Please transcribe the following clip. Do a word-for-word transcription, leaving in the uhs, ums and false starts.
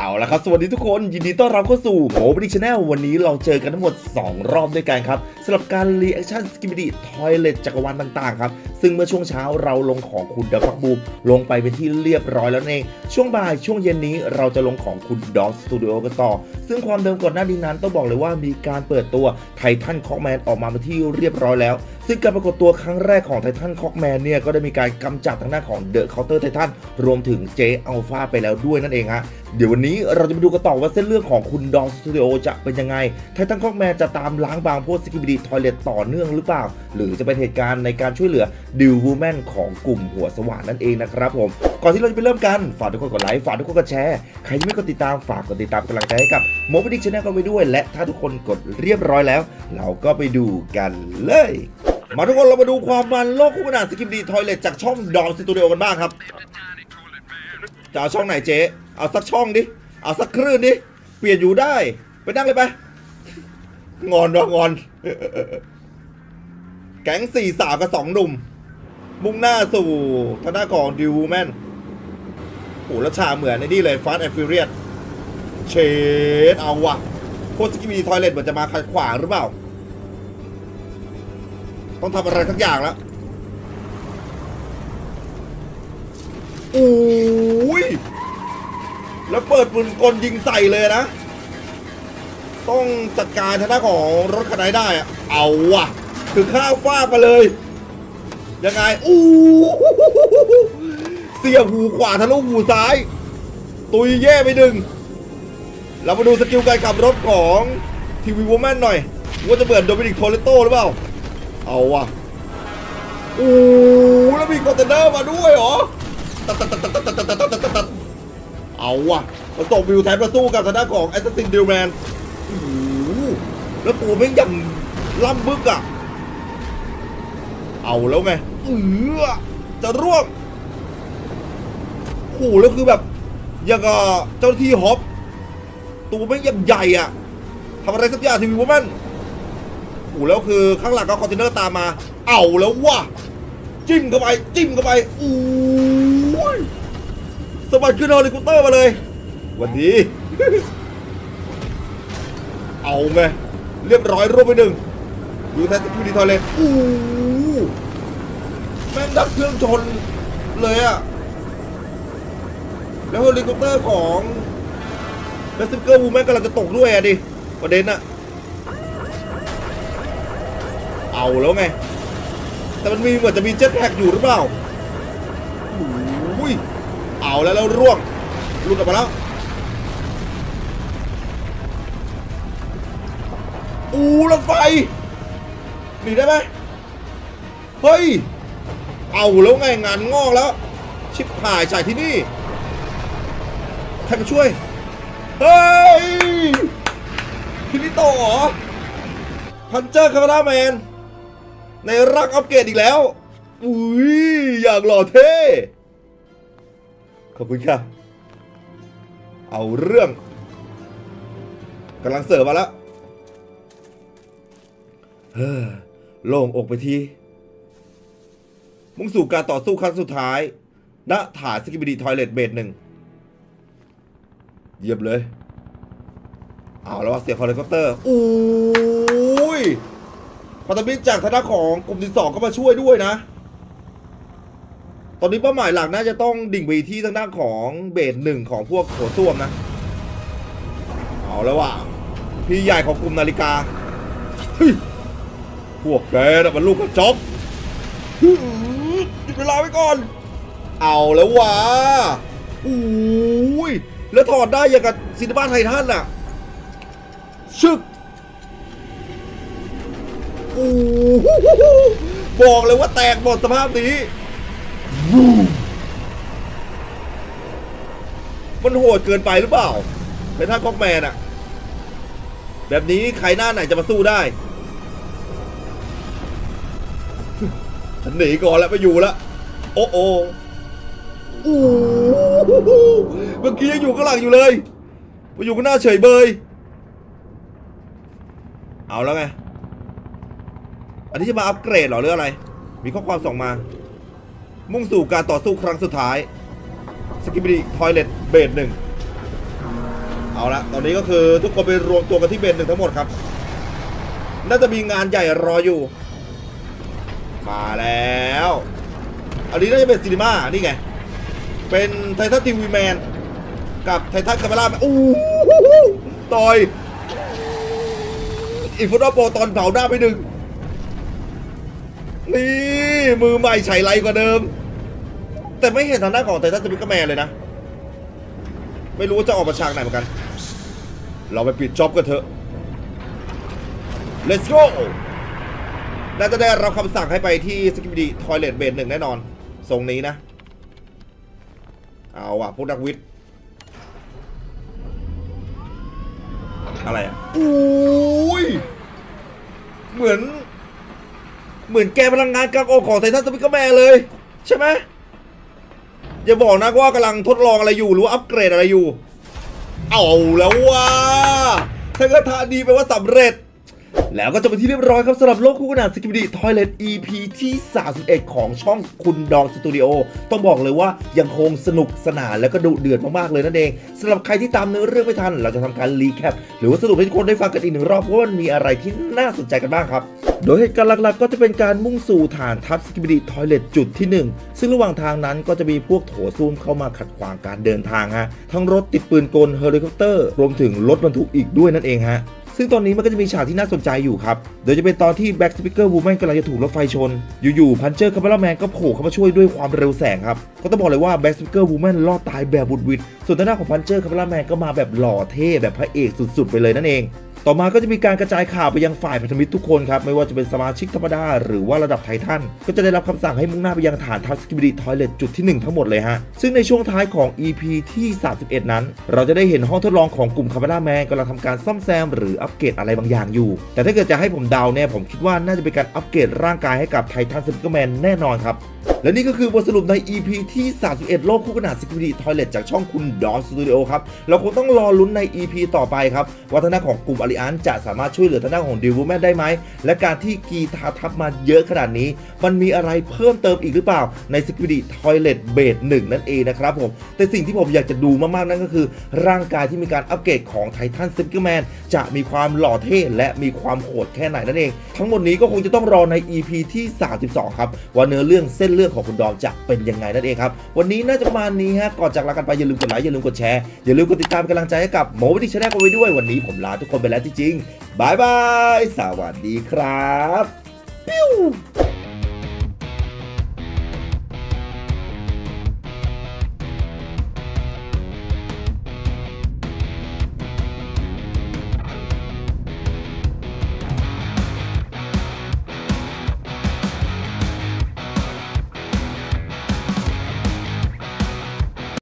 เอาละครับสวัสดีทุกคนยินดีต้อนรับเข้าสู่โมบิดิชแนลวันนี้เราเจอกันทั้งหมดสองรอบด้วยกันครับสำหรับการรีแอคชั่นสกิบิดิทอยเลทจักรวาลต่างๆครับซึ่งเมื่อช่วงเช้าเราลงของคุณดับฟักบูมลงไปเป็นที่เรียบร้อยแล้วเองช่วงบ่ายช่วงเย็นนี้เราจะลงของคุณดอสสตูดิโอกันต่อซึ่งความเดิมก่อนหน้านี้นั้นต้องบอกเลยว่ามีการเปิดตัวไททันคอกแมนออกมาเป็นที่เรียบร้อยแล้วซึ่งการปรากฏตัวครั้งแรกของไททันคอกแมนเนี่ยก็ได้มีการกำจัดทางหน้าของเดอะเคาน์เตอร์ไททันรวมถึงเจอัลฟาไปแล้วด้วยนั่นเองฮะเดี๋ยววันนี้เราจะไปดูกันต่อว่าเส้นเรื่องของคุณดอสสตูดิโอจะเป็นยังไงไททันคอกแมนจะตามล้างบางพวกสกิบิดิทอยเลทต่อเนื่องหรือเปล่าหรือจะเป็นเหตุการณ์ในการช่วยเหลือดิววูแมนของกลุ่มหัวสว่านนั่นเองนะครับผมก่อนที่เราจะไปเริ่มกันฝากทุกคนกดไลค์ฝากทุกคนกดแชร์ใครที่ไม่กดติดตามฝากกดติดตามกำลังใจให้กับโมบิดิชแนลกันไว้ด้วยและถ้าทุกคนกดเรียบร้อยแล้วเราก็ไปดูกันเลยมาทุกคนเรามาดูความมันโลกคู่ขนานสกิปดีทอยเลทจากช่องดอมสตูดิโอกันบ้างครับจะเอาช่องไหนเจ๊เอาสักช่องดิเอาสักคลื่นดิเปลี่ยนอยู่ได้ไปนั่งเลยไปงอนวะงอนแก๊งสี่สาวกับสองหนุ่มมุ่งหน้าสู่ทางด้านของดิวแมนโหแล้วฉากเหมือนในนี่เลยฟาสต์แอนด์ฟิวเรียสเชดเอาวะพวกสกิปดีทอยเลทเหมือนจะมาขัดขวางหรือเปล่าต้องทำอะไรสักอย่างแล้วโอ้ยแล้วเปิดปืนกลยิงใส่เลยนะต้องจัดการทางด้านของรถคันไหนได้อะเอาว่ะถึงข้าวฟาดมาเลยยังไงอู้เสียบหูขวาทะลุหูซ้ายตุยแย่ไปหนึ่งเรามาดูสกิลการขับรถของทีวีวูแมนหน่อยว่าจะเหมือนโดมินิกโทเลโต้หรือเปล่าเอาว่ะโอ้แล้วมีคอนเทนเนอร์มาด้วยเหรอตัดตัดตัดตัดตัดตัดตัดตัดตัดเอาว่ะมาส่งวิวแทนมาสู้กับทางด้านของแอสซัสซินดิวแมนโอ้แล้วตัวแม่งยังล่ำบึกอ่ะเอาแล้วไงเออจะร่วงโอ้แล้วคือแบบยังกับเจ้าหน้าที่ฮอปตัวแม่งยังใหญ่อ่ะทำอะไรสักอย่างทีวีว่ามันโอ้แล้วคือข้างหลังก็คอนเทนเนอร์ตามมาเอาแล้วว่ะจิ้มเข้าไปจิ้มเข้าไปโอ้ยสบัดขึ้นเฮลิคอปเตอร์มาเลยวันนี้ เอาไงเรียบร้อยรวบไปหนึ่งดูแทนสกิลดีทอยเลทโอ้แม่งดับเครื่องชนเลยอะแล้วเฮลิคอปเตอร์ของแมสซิเกอร์วูแมนกำลังจะตกด้วยอะดิประเด็นอะเอาแล้วไงแต่มันมีเหมือนจะมีเจ็ตแพ็กอยู่หรือเปล่าอุ้ยเอาแล้วแล้วร่วงหลุดออกมาแล้วอู้รถไฟหนีได้ไหมเฮ้ยเอาแล้วไงงานงอกแล้วชิบหายจ่ายที่นี่ใครมาช่วยเฮ้ยคิริโตะเหรอพันเจอร์คาราแมนในรักอัปเกรดอีกแล้วอุ้ยอยากหล่อเท่ขอบคุณค่ะเอาเรื่องกำลังเสิร์ฟมาแล้วเฮ้อโล่งอกไปทีมุ่งสู่การต่อสู้ครั้งสุดท้ายณฐานสกิบิดิทอยเลทเบสหนึ่งเยี่ยมเลยเอาแล้วเสียงเฮลิคอปเตอร์อุ้ยพันธมิตรจากทางด้านของกลุ่มที่สองก็มาช่วยด้วยนะตอนนี้เป้าหมายหลักน่าจะต้องดิ่งไปที่ทางด้านของเบสหนึ่งของพวกโขดส้วมนะเอาแล้วว่ะพี่ใหญ่ของกลุ่มนาฬิกาเฮ้ยพวกแกน่ะมันลูกกระจอกหยุดเวลาไว้ก่อนเอาแล้วว่ะอุ้ยแล้วถอดได้อย่างกับซินบ้าไททันน่ะชึกโอ้บอกเลยว่าแตกหมดสภาพนี้มันโหดเกินไปหรือเปล่าเป็นท่าก๊อกแมนอะแบบนี้ใครหน้าไหนจะมาสู้ได้ฉันหนีก่อนแล้วไปอยู่แล้วโอ้โอ้โอ้เมื่อกี้ยังอยู่ข้างหลังอยู่เลยมาอยู่ข้างหน้าเฉยเบยเอาแล้วไงอันนี้จะมาอัปเกรดหรอหรืออะไรมีข้อความส่งมามุ่งสู่การต่อสู้ครั้งสุดท้ายสกิบิดิทอยเลทเบสหนึ่งเอาละตอนนี้ก็คือทุกคนไปรวมตัวกันที่เบนหนึ่งทั้งหมดครับน่าจะมีงานใหญ่รออยู่มาแล้วอันนี้น่าจะเป็นซีนีมานี่ไงเป็นไททันทีวีแมนกับไททันคาเมล่าโอ้ต่อยอินฟินิตี้โปรตอนเผาหน้าไปหนึ่งนี่มือใหม่ใช้ไรกว่าเดิมแต่ไม่เห็นทางด้านของไททันสปิกเกอร์แมนเลยนะไม่รู้ว่าจะออกมาฉากไหนเหมือนกันเราไปปิดจ็อบกันเถอะ let's go น่าจะได้รับคำสั่งให้ไปที่สกิปดีทอยเลทเบนหนึ่งแน่นอนทรงนี้นะเอาว่ะพวกนักวิทย์อะไรอ่ะอุ้ยเหมือนเหมือนแกพลังงานกลางอกของไททันสปิกเกอร์แมนเลยใช่ไหมอย่าบอกนะว่ากำลังทดลองอะไรอยู่หรือว่าอัปเกรดอะไรอยู่เอาแล้วว่าถ้ากระทะดีแปลว่าสำเร็จแล้วก็จะเป็นที่เรียบร้อยครับสำหรับโลกคู่ขนานสกิปดีทอยเลท อี พี ที่สามสิบเอ็ดของช่องคุณดองสตูดิโอต้องบอกเลยว่ายังคงสนุกสนานและก็ดุเดือดมากๆเลยนั่นเองสำหรับใครที่ตามเนื้อเรื่องไม่ทันเราจะทำการรีแคปหรือว่าสรุปให้ทุกคนได้ฟังกันอีกหนึ่งรอบเพราะว่ามันมีอะไรที่น่าสนใจกันบ้างครับโดยเหตุการณ์หลักๆก็จะเป็นการมุ่งสู่ฐานทัพสกิปดีทอยเลทจุดที่หนึ่งซึ่งระหว่างทางนั้นก็จะมีพวกโถส้วมเข้ามาขัดขวางการเดินทางฮะทั้งรถติดปืนกลเฮลิคอปเตอร์รวมถึงรถบรรทุกอีกด้วยนั่นเองฮะซึ่งตอนนี้มันก็จะมีฉากที่น่าสนใจอยู่ครับโดยจะเป็นตอนที่แบ็กสปิเกอร์วูแมนกำลังจะถูกรถไฟชนอยู่ๆพันเจอร์คาร์เมล่าแมนก็โผล่เข้ามาช่วยด้วยความเร็วแสงครับก็ต้องบอกเลยว่าแบ็กสปิเกอร์วูแมนรอดตายแบบบุดวิดส่วนทางด้านของพันเจอร์คาร์เมล่าแมนก็มาแบบหล่อเท่แบบพระเอกสุดๆไปเลยนั่นเองต่อมาก็จะมีการกระจายข่าวไปยังฝ่ายพันธมิตรทุกคนครับไม่ว่าจะเป็นสมาชิกธรรมดาหรือว่าระดับไททันก็จะได้รับคำสั่งให้มุ่งหน้าไปยังฐานทัพสกิปดีทอยเลทจุดที่หนึ่งทั้งหมดเลยฮะซึ่งในช่วงท้ายของ อี พี ที่สามสิบเอ็ดนั้นเราจะได้เห็นห้องทดลองของกลุ่มคาร์เมล่าแมนกำลังทำการซ่อมแซมหรืออัปเกรดอะไรบางอย่างอยู่แต่ถ้าเกิดจะให้ผมเดาเนี่ยผมคิดว่าน่าจะเป็นการอัปเกรดร่างกายให้กับไททันสปิเกอร์แมนแน่นอนครับและนี่ก็คือบทสรุปใน อี พี ที่สามสิบเอ็ดโลกคู่ขนานสกิปดีทอยเลทจากช่องคุณดอนสตูดิโอครับเราคงต้องรอลุ้นใน อี พี ต่อไปครับว่าทางด้านของกลุ่มอาริอันจะสามารถช่วยเหลือทางด้านของดิววูแมนได้ไหมและการที่กีทาทับมาเยอะขนาดนี้มันมีอะไรเพิ่มเติมอีกหรือเปล่าในสกิปดีทอยเลทเบสหนึ่งนั่นเองนะครับผมแต่สิ่งที่ผมอยากจะดูมากๆนั่นก็คือร่างกายที่มีการอัปเกรดของไททันสปิเกอร์แมนจะมีความหล่อเท่และมีความโหดแค่ไหนนั่นเองทั้งหมดนี้ก็คงจะต้องรอใน อี พี ที่สามสิบสองครับว่าเนื้อเรื่องเส้นเรื่องของคุณดอมจะเป็นยังไงนั่นเองครับวันนี้น่าจะประมาณนี้ฮะก่อนจากลากันไปอย่าลืมกดไลค์อย่าลืมกดแชร์อย่าลืมกดติดตามเป็นกำลังใจให้กับโมวิดีชาแนลกันไว้ด้วยวันนี้ผมลาทุกคนไปแล้วจริงๆบายบายสวัสดีครับปิ้ว